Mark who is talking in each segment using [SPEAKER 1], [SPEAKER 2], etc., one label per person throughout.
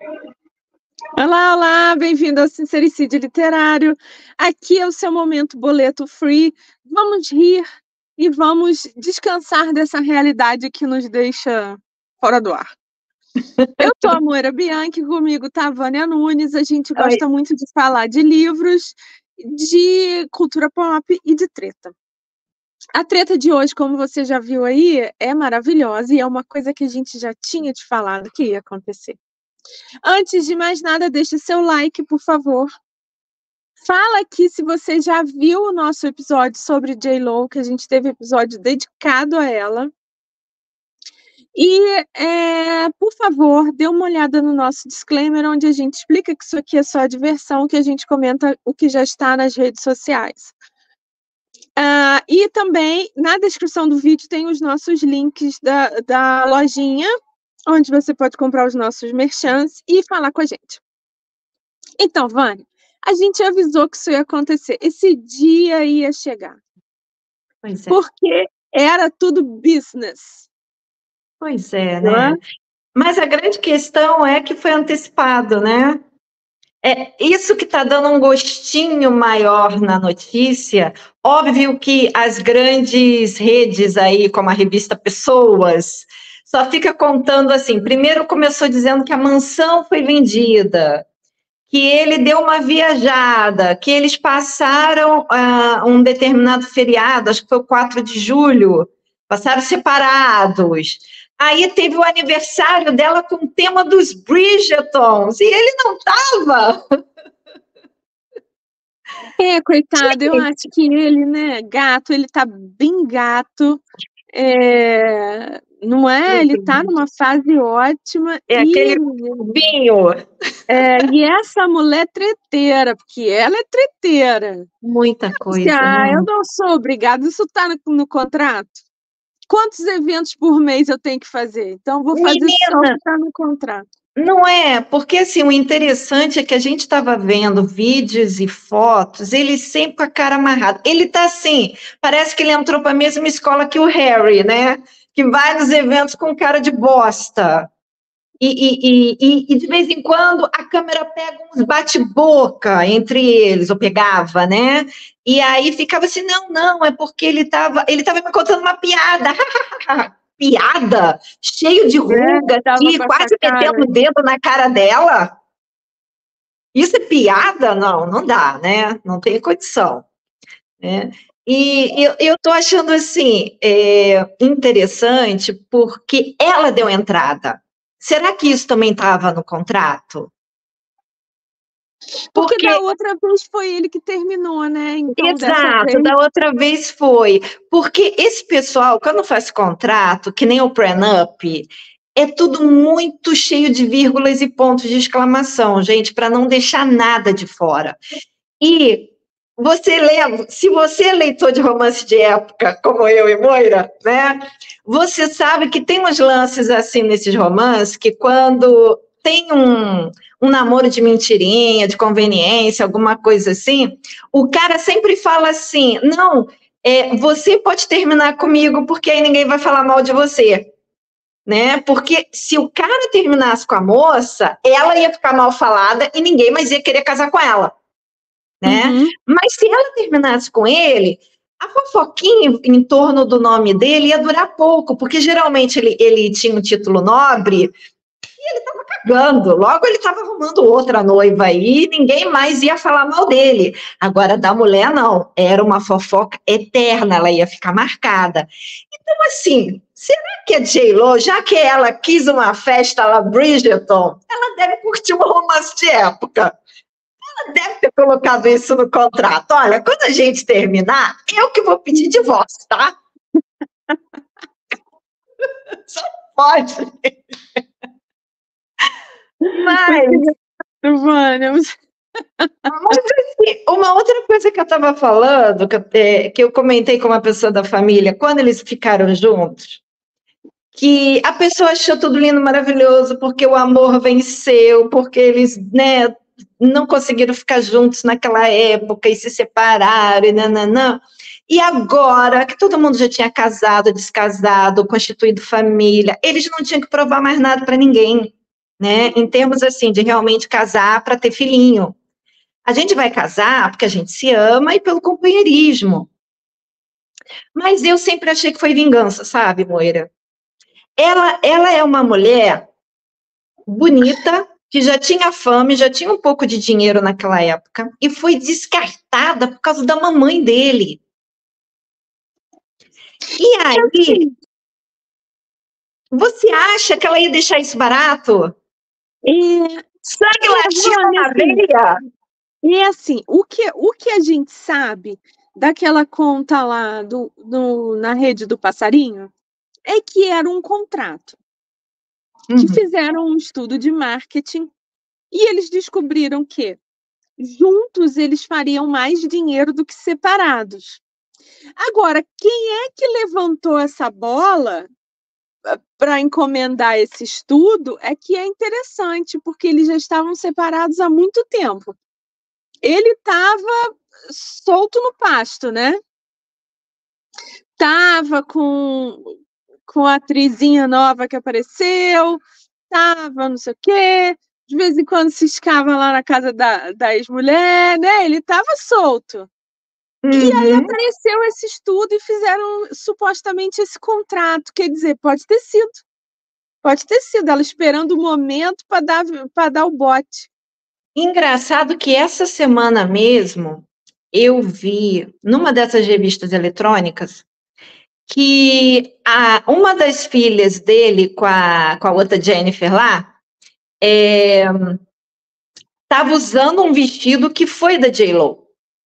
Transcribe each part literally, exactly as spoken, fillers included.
[SPEAKER 1] Olá, olá, bem-vindo ao Sincericídio Literário. Aqui é o seu momento boleto free. Vamos rir e vamos descansar dessa realidade que nos deixa fora do ar. Eu sou a Moira Bianchi, comigo tá a Vânia Nunes. A gente
[SPEAKER 2] Oi.
[SPEAKER 1] gosta muito de falar de livros, de cultura pop e de treta. A treta de hoje, como você já viu aí, é maravilhosa e é uma coisa que a gente já tinha te falado que ia acontecer. Antes de mais nada, deixe seu like, por favor. Fala aqui se você já viu o nosso episódio sobre J.Lo, que a gente teve episódio dedicado a ela. E, é, por favor, dê uma olhada no nosso disclaimer, onde a gente explica que isso aqui é só diversão, que a gente comenta o que já está nas redes sociais. Uh, e também, na descrição do vídeo, tem os nossos links da, da lojinha, onde você pode comprar os nossos merchants e falar com a gente. Então, Vânia, a gente avisou que isso ia acontecer. Esse dia ia chegar.
[SPEAKER 2] Pois é.
[SPEAKER 1] Porque era tudo business.
[SPEAKER 2] Pois é, né? É? Mas a grande questão é que foi antecipado, né? É isso que está dando um gostinho maior na notícia. Óbvio que as grandes redes aí, como a revista Pessoas, só fica contando assim. Primeiro começou dizendo que a mansão foi vendida, que ele deu uma viajada, que eles passaram uh, um determinado feriado, acho que foi o quatro de julho, passaram separados. Aí teve o aniversário dela com o tema dos Bridgertons, e ele não estava.
[SPEAKER 1] É, coitado, eu acho que ele, né, gato, ele tá bem gato, é, não é? Ele tá numa fase ótima.
[SPEAKER 2] É
[SPEAKER 1] e,
[SPEAKER 2] aquele vinho.
[SPEAKER 1] É, e essa mulher treteira, porque ela é treteira.
[SPEAKER 2] Muita coisa.
[SPEAKER 1] Ah,
[SPEAKER 2] né?
[SPEAKER 1] eu não sou obrigada, isso tá no, no contrato. Quantos eventos por mês eu tenho que fazer? Então, vou fazer
[SPEAKER 2] Menina,
[SPEAKER 1] só o que está no contrato.
[SPEAKER 2] Não é, porque assim, o interessante é que a gente estava vendo vídeos e fotos, ele sempre com a cara amarrada. Ele tá assim, parece que ele entrou para a mesma escola que o Harry, né? Que vai nos eventos com cara de bosta. E, e, e, e de vez em quando a câmera pega uns bate-boca entre eles, ou pegava, né? E aí ficava assim, não, não, é porque ele estava ele tava me contando uma piada. Piada? Cheio de ruga
[SPEAKER 1] É,
[SPEAKER 2] aqui, quase metendo o dedo na cara dela. Isso é piada? Não, não dá, né? Não tem condição. Né? E eu estou achando assim, é, interessante porque ela deu entrada. Será que isso também estava no contrato?
[SPEAKER 1] Porque, Porque da outra vez foi ele que terminou, né? Então,
[SPEAKER 2] exato,
[SPEAKER 1] vez...
[SPEAKER 2] da outra vez foi. Porque esse pessoal, quando faz contrato, que nem o prenup, é tudo muito cheio de vírgulas e pontos de exclamação, gente, para não deixar nada de fora. E você lê, se você é leitor de romance de época, como eu e Moira, né? Você sabe que tem uns lances assim nesses romances que quando tem um, um namoro de mentirinha, de conveniência, alguma coisa assim, o cara sempre fala assim, não, é, você pode terminar comigo porque aí ninguém vai falar mal de você. Né? Porque se o cara terminasse com a moça, ela ia ficar mal falada e ninguém mais ia querer casar com ela. Né? Uhum. Mas se ela terminasse com ele, a fofoquinha em torno do nome dele ia durar pouco, porque geralmente ele, ele tinha um título nobre e ele estava cagando, logo ele estava arrumando outra noiva aí e ninguém mais ia falar mal dele. Agora, da mulher, não, era uma fofoca eterna, ela ia ficar marcada. Então, assim, será que a J.Lo, já que ela quis uma festa lá, Bridgerton, ela deve curtir um romance de época? Ela deve ter colocado isso no contrato. Olha, quando a gente terminar, eu que vou pedir divórcio, tá? Só pode. Mas...
[SPEAKER 1] Vamos.
[SPEAKER 2] Mas assim, uma outra coisa que eu estava falando, que eu, é, que eu comentei com uma pessoa da família, quando eles ficaram juntos, que a pessoa achou tudo lindo, maravilhoso, porque o amor venceu, porque eles, né, não conseguiram ficar juntos naquela época e se separaram e nananã. E agora que todo mundo já tinha casado, descasado, constituído família, eles não tinham que provar mais nada para ninguém. né? Em termos, assim, de realmente casar para ter filhinho. A gente vai casar porque a gente se ama e pelo companheirismo. Mas eu sempre achei que foi vingança, sabe, Moira? Ela, ela é uma mulher bonita, que já tinha fama, já tinha um pouco de dinheiro naquela época, e foi descartada por causa da mamãe dele. E aí, você acha que ela ia deixar isso barato?
[SPEAKER 1] E,
[SPEAKER 2] Sangue latino na veia?
[SPEAKER 1] E assim, o que, o que a gente sabe daquela conta lá do, do, na rede do passarinho é que era um contrato.
[SPEAKER 2] Uhum.
[SPEAKER 1] Que fizeram um estudo de marketing e eles descobriram que juntos eles fariam mais dinheiro do que separados. Agora, quem é que levantou essa bola para encomendar esse estudo é que é interessante, porque eles já estavam separados há muito tempo. Ele estava solto no pasto, né? Tava com, com a atrizinha nova que apareceu, tava não sei o quê, de vez em quando ciscava lá na casa da, da ex-mulher, né? Ele tava solto.
[SPEAKER 2] Uhum.
[SPEAKER 1] E aí apareceu esse estudo e fizeram supostamente esse contrato. Quer dizer, pode ter sido. Pode ter sido, ela esperando o momento para dar, para dar o bote.
[SPEAKER 2] Engraçado que essa semana mesmo eu vi numa dessas revistas eletrônicas que a, uma das filhas dele com a, com a outra Jennifer lá estava é, usando um vestido que foi da J-Lo.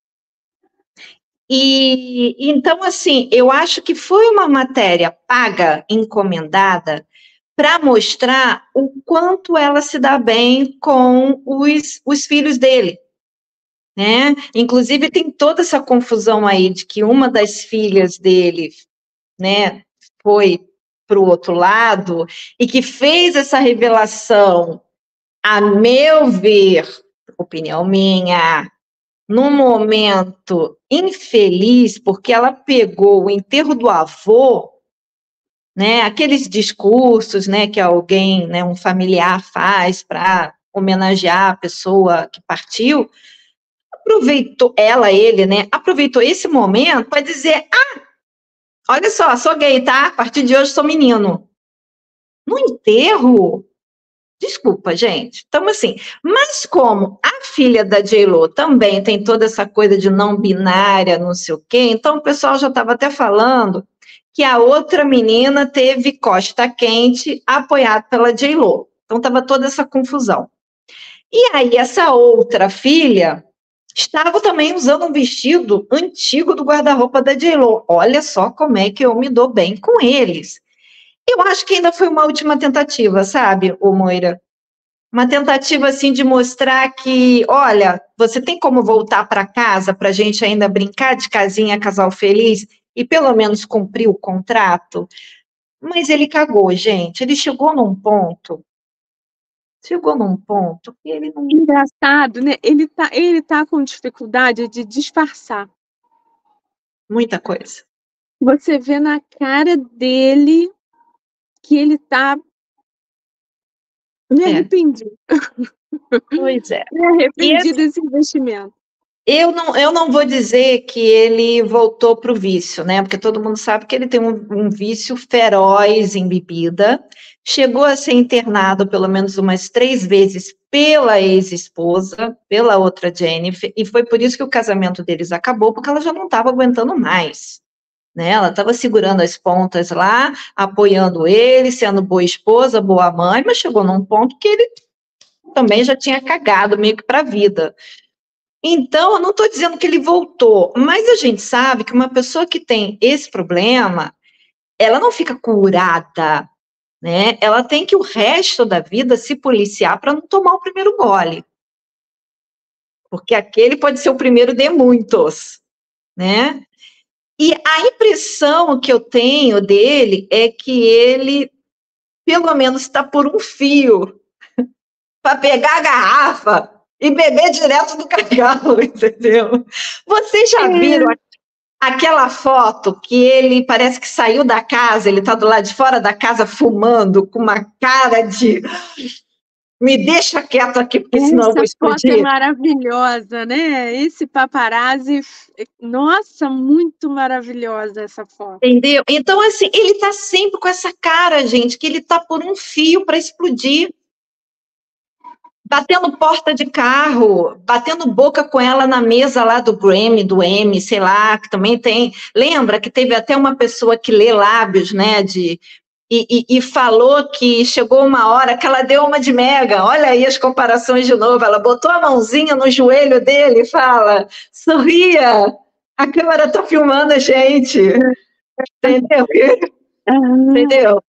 [SPEAKER 2] E então, assim, eu acho que foi uma matéria paga, encomendada, para mostrar o quanto ela se dá bem com os, os filhos dele. Né? Inclusive, tem toda essa confusão aí de que uma das filhas dele, né, foi para o outro lado e que fez essa revelação, a meu ver, opinião minha, num momento infeliz, porque ela pegou o enterro do avô, né, aqueles discursos, né, que alguém, né, um familiar faz para homenagear a pessoa que partiu, aproveitou, ela, ele, né, aproveitou esse momento para dizer, ah, olha só, sou gay, tá? A partir de hoje sou menino. No enterro, desculpa, gente, estamos assim, mas como a filha da J-Lo também tem toda essa coisa de não binária, não sei o quê, então o pessoal já estava até falando que a outra menina teve costa quente apoiado pela J-Lo, então estava toda essa confusão. E aí essa outra filha estava também usando um vestido antigo do guarda-roupa da J-Lo. Olha só como é que eu me dou bem com eles. Eu acho que ainda foi uma última tentativa, sabe, ô Moira? Uma tentativa, assim, de mostrar que, olha, você tem como voltar para casa para a gente ainda brincar de casinha, casal feliz, e pelo menos cumprir o contrato? Mas ele cagou, gente. Ele chegou num ponto Chegou num ponto que ele não...
[SPEAKER 1] Engraçado, né? Ele tá, ele tá com dificuldade de disfarçar.
[SPEAKER 2] Muita coisa.
[SPEAKER 1] Você vê na cara dele que ele tá... Me arrependi.
[SPEAKER 2] É. Pois é.
[SPEAKER 1] Me arrependi esse... desse investimento.
[SPEAKER 2] Eu não, eu não vou dizer que ele voltou para o vício, né? Porque todo mundo sabe que ele tem um, um vício feroz em bebida. Chegou a ser internado pelo menos umas três vezes pela ex-esposa, pela outra Jennifer, e foi por isso que o casamento deles acabou, porque ela já não estava aguentando mais. Né? Ela estava segurando as pontas lá, apoiando ele, sendo boa esposa, boa mãe, mas chegou num ponto que ele também já tinha cagado meio que para a vida. Então, eu não estou dizendo que ele voltou, mas a gente sabe que uma pessoa que tem esse problema, ela não fica curada, né? Ela tem que o resto da vida se policiar para não tomar o primeiro gole. Porque aquele pode ser o primeiro de muitos, né? E a impressão que eu tenho dele é que ele, pelo menos, está por um fio para pegar a garrafa e beber direto do cagalo, entendeu? Vocês já viram é. aquela foto que ele parece que saiu da casa, ele está do lado de fora da casa fumando, com uma cara de... Me deixa quieto aqui, porque senão eu vou explodir.
[SPEAKER 1] Essa foto é maravilhosa, né? Esse paparazzi, nossa, muito maravilhosa essa foto.
[SPEAKER 2] Entendeu? Então, assim, ele tá sempre com essa cara, gente, que ele tá por um fio para explodir. Batendo porta de carro, batendo boca com ela na mesa lá do Grammy, do Emmy, sei lá, que também tem. Lembra que teve até uma pessoa que lê lábios, né, de... E, e, e falou que chegou uma hora que ela deu uma de mega. Olha aí as comparações de novo. Ela botou a mãozinha no joelho dele e fala: sorria, a câmera está filmando a gente. Entendeu?
[SPEAKER 1] Uhum.
[SPEAKER 2] Entendeu?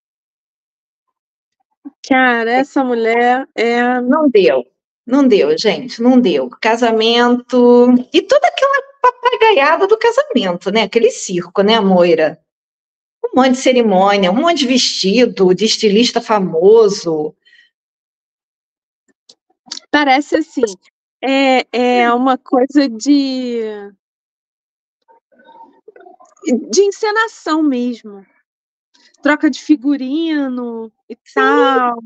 [SPEAKER 1] Cara, essa mulher é...
[SPEAKER 2] Não deu. Não deu, gente. Não deu. Casamento... E toda aquela papagaiada do casamento, né? Aquele circo, né, Moira? Um monte de cerimônia, um monte de vestido, de estilista famoso.
[SPEAKER 1] Parece assim, é, é uma coisa de, de encenação mesmo. Troca de figurino e
[SPEAKER 2] Sim.
[SPEAKER 1] tal.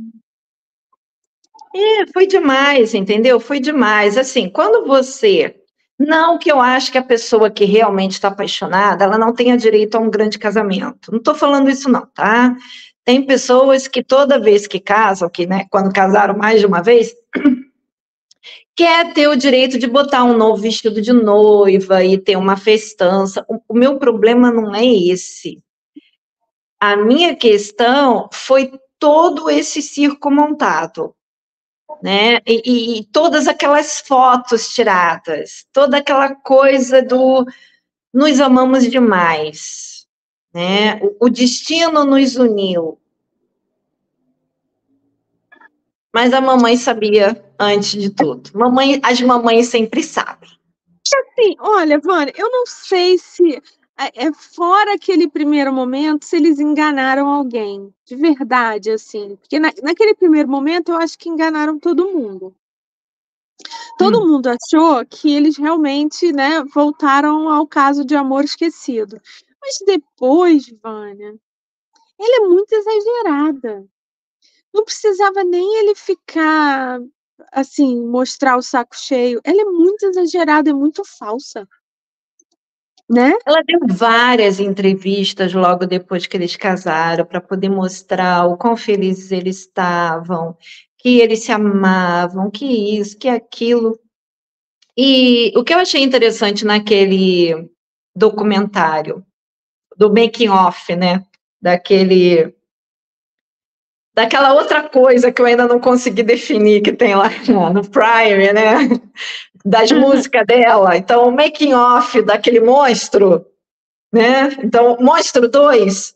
[SPEAKER 2] É, foi demais, entendeu? Foi demais. Assim, quando você... Não que eu acho que a pessoa que realmente está apaixonada, ela não tenha direito a um grande casamento. Não estou falando isso não, tá? Tem pessoas que toda vez que casam, que, né, quando casaram mais de uma vez, quer ter o direito de botar um novo vestido de noiva e ter uma festança. O, o meu problema não é esse. A minha questão foi todo esse circo montado. Né? E, e, e todas aquelas fotos tiradas, toda aquela coisa do nos amamos demais, né? O, o destino nos uniu. Mas a mamãe sabia antes de tudo. Mamãe, as mamães sempre sabem.
[SPEAKER 1] Assim, olha, Vânia, eu não sei se é fora aquele primeiro momento, se eles enganaram alguém, de verdade, assim, porque na, naquele primeiro momento eu acho que enganaram todo mundo. Todo hum. mundo achou que eles realmente, né, voltaram ao caso de amor esquecido. Mas depois, Vânia, ela é muito exagerada. Não precisava nem ele ficar, assim, mostrar o saco cheio. Ela é muito exagerada, é muito falsa. Né?
[SPEAKER 2] Ela deu várias entrevistas logo depois que eles casaram para poder mostrar o quão felizes eles estavam, que eles se amavam, que isso, que aquilo. E o que eu achei interessante naquele documentário, do making off, né, daquele, daquela outra coisa que eu ainda não consegui definir, que tem lá no Prime, né, das músicas dela. Então, o making off daquele monstro, né? Então, Monstro dois,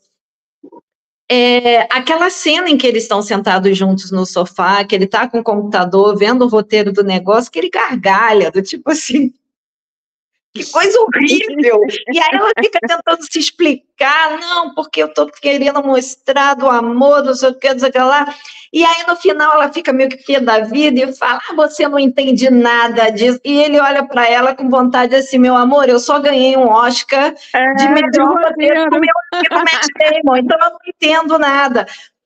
[SPEAKER 2] é aquela cena em que eles estão sentados juntos no sofá, que ele está com o computador, vendo o roteiro do negócio, que ele gargalha, do tipo assim, que coisa horrível. E aí ela fica tentando se explicar, não, porque eu estou querendo mostrar do amor, não sei o que, não sei o que lá. E aí, no final, ela fica meio que pé da vida e fala, ah, você não entende nada disso. E ele olha para ela com vontade assim, meu amor, eu só ganhei um Oscar
[SPEAKER 1] é,
[SPEAKER 2] de melhor roteiro com o meu amigo Matt Damon, então eu não entendo nada.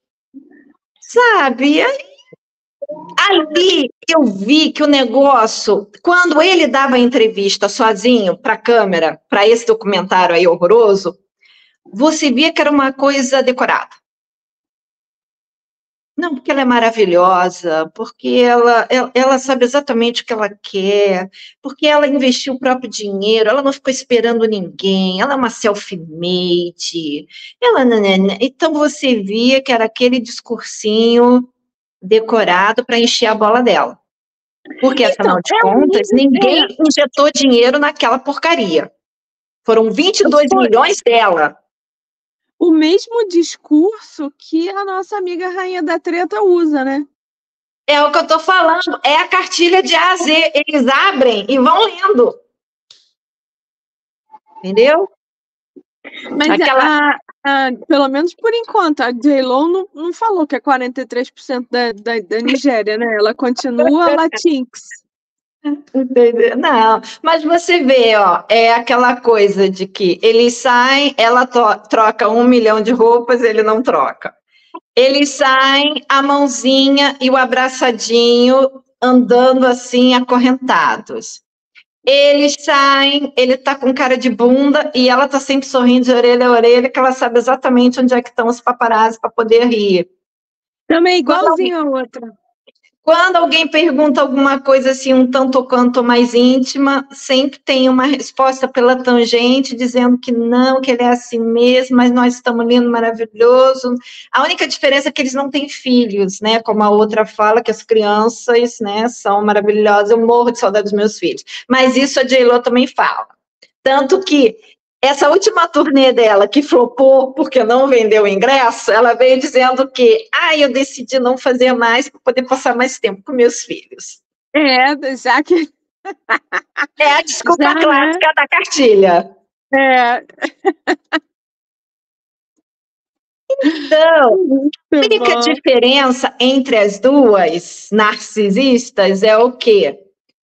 [SPEAKER 2] Sabe? Aí, ali eu vi que o negócio, quando ele dava entrevista sozinho para a câmera, para esse documentário aí horroroso, você via que era uma coisa decorada. Não, porque ela é maravilhosa, porque ela, ela, ela sabe exatamente o que ela quer, porque ela investiu o próprio dinheiro, ela não ficou esperando ninguém, ela é uma self-made, ela, então você via que era aquele discursinho decorado para encher a bola dela. Porque, afinal então, de contas, ninguém é. injetou dinheiro naquela porcaria. Foram vinte e dois milhões dela.
[SPEAKER 1] O mesmo discurso que a nossa amiga Rainha da Treta usa, né?
[SPEAKER 2] É o que eu estou falando, é a cartilha de A a Z. Eles abrem e vão lendo. Entendeu?
[SPEAKER 1] Mas Aquela... a, a, pelo menos por enquanto, a J-Lo não, não falou que é quarenta e três por cento da, da, da Nigéria, né? Ela continua Latinx.
[SPEAKER 2] Entendeu? Não, mas você vê, ó, é aquela coisa de que eles saem, ela troca um milhão de roupas, ele não troca. Eles saem, a mãozinha e o abraçadinho, andando assim, acorrentados. Eles saem, ele tá com cara de bunda e ela tá sempre sorrindo de orelha a orelha, que ela sabe exatamente onde é que estão os paparazzi para poder rir.
[SPEAKER 1] Também igualzinho a outra.
[SPEAKER 2] Quando alguém pergunta alguma coisa assim, um tanto ou quanto mais íntima, sempre tem uma resposta pela tangente, dizendo que não, que ele é assim mesmo, mas nós estamos lindo, maravilhoso. A única diferença é que eles não têm filhos, né? Como a outra fala, que as crianças, né, são maravilhosas. Eu morro de saudade dos meus filhos. Mas isso a J-Lo também fala. Tanto que essa última turnê dela, que flopou porque não vendeu o ingresso, ela veio dizendo que, ah, eu decidi não fazer mais para poder passar mais tempo com meus filhos.
[SPEAKER 1] É, já que...
[SPEAKER 2] É a desculpa
[SPEAKER 1] já,
[SPEAKER 2] clássica,
[SPEAKER 1] né?
[SPEAKER 2] da cartilha.
[SPEAKER 1] É.
[SPEAKER 2] Então, a única diferença entre as duas narcisistas é o quê?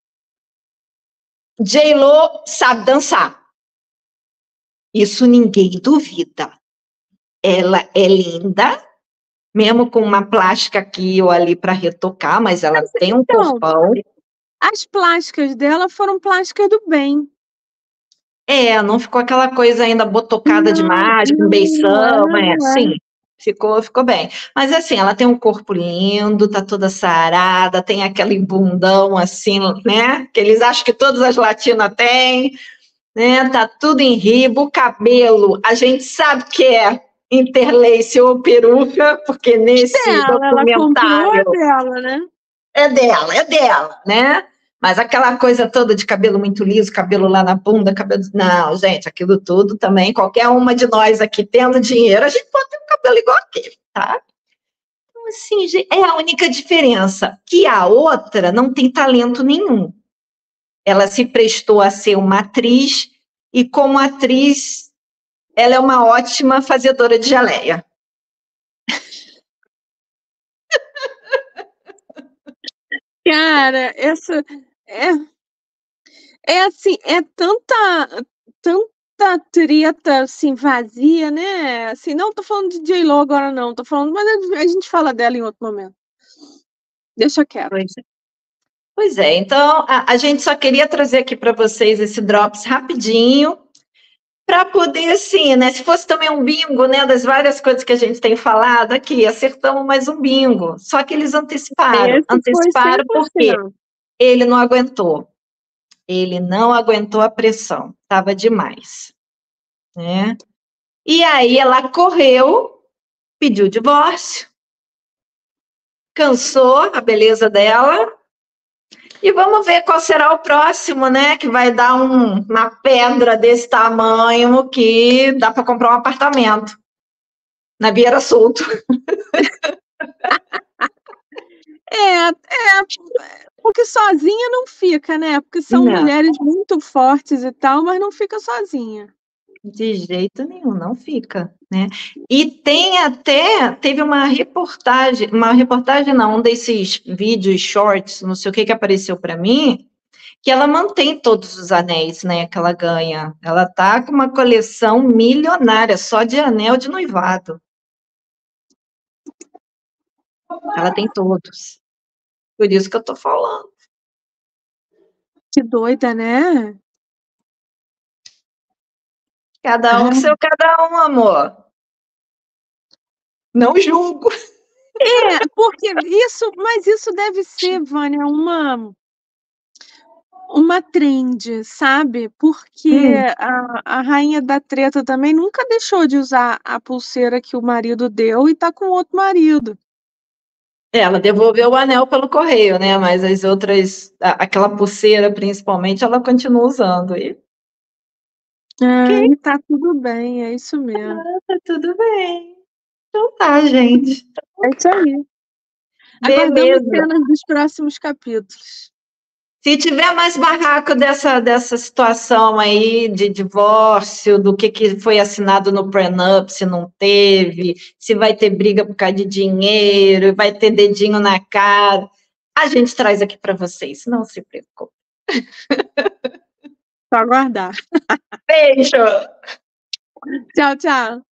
[SPEAKER 2] J-Lo sabe dançar. Isso ninguém duvida. Ela é linda, mesmo com uma plástica aqui ou ali para retocar, mas ela mas, tem um então, corpão.
[SPEAKER 1] As plásticas dela foram plásticas do bem.
[SPEAKER 2] É, não ficou aquela coisa ainda botocada não, demais, com beição, não é, sim. Ficou, ficou bem. Mas assim, ela tem um corpo lindo, tá toda sarada, tem aquele bundão assim, né? Que eles acham que todas as latinas têm, né? Tá tudo em ribo, o cabelo, a gente sabe que é interlace ou peruca, porque nesse
[SPEAKER 1] dela,
[SPEAKER 2] documentário...
[SPEAKER 1] Ela comprou dela, né?
[SPEAKER 2] É dela, é dela, né? Mas aquela coisa toda de cabelo muito liso, cabelo lá na bunda, cabelo... Não, gente, aquilo tudo também, qualquer uma de nós aqui tendo dinheiro, a gente pode ter um cabelo igual aquele, tá? Então, assim, é a única diferença, que a outra não tem talento nenhum. Ela se prestou a ser uma atriz, e como atriz, ela é uma ótima fazedora de geleia.
[SPEAKER 1] Cara, essa é, é assim, é tanta, tanta treta assim, vazia, né? Assim, não tô falando de J-Lo agora, não, tô falando, mas a gente fala dela em outro momento. Deixa quieto.
[SPEAKER 2] Pois é, pois é. Então a, a gente só queria trazer aqui para vocês esse Drops rapidinho, para poder, assim, né? Se fosse também um bingo, né? Das várias coisas que a gente tem falado aqui, acertamos mais um bingo. Só que eles anteciparam.
[SPEAKER 1] Esse
[SPEAKER 2] anteciparam porque ele não aguentou. Ele não aguentou a pressão. Estava demais. Né? E aí ela correu, pediu divórcio, cansou a beleza dela. E vamos ver qual será o próximo, né? Que vai dar um, uma pedra desse tamanho que dá para comprar um apartamento na Vieira Solto.
[SPEAKER 1] É, é, porque sozinha não fica, né? Porque são não. mulheres muito fortes e tal, mas não fica sozinha.
[SPEAKER 2] De jeito nenhum, não fica, né? E tem até, teve uma reportagem, uma reportagem não, um desses vídeos, shorts, não sei o que que apareceu para mim, que ela mantém todos os anéis, né, que ela ganha. Ela tá com uma coleção milionária, só de anel de noivado. Ela tem todos. Por isso que eu tô falando.
[SPEAKER 1] Que doida, né?
[SPEAKER 2] Cada um com seu cada um, amor. Não julgo.
[SPEAKER 1] É, porque isso, mas isso deve ser, Vânia, uma uma trend, sabe? Porque hum. a, a rainha da treta também nunca deixou de usar a pulseira que o marido deu e tá com outro marido.
[SPEAKER 2] Ela devolveu o anel pelo correio, né? Mas as outras, aquela pulseira principalmente, ela continua usando. E...
[SPEAKER 1] Ah, okay. E tá tudo bem, é isso mesmo.
[SPEAKER 2] Ah, tá tudo bem. Então tá, gente.
[SPEAKER 1] É isso aí. Aguardamos cenas dos próximos capítulos.
[SPEAKER 2] Se tiver mais barraco dessa, dessa situação aí de divórcio, do que, que foi assinado no prenup, se não teve, se vai ter briga por causa de dinheiro, vai ter dedinho na cara, a gente traz aqui para vocês, não se preocupe.
[SPEAKER 1] Só aguardar.
[SPEAKER 2] Beijo!
[SPEAKER 1] Tchau, tchau.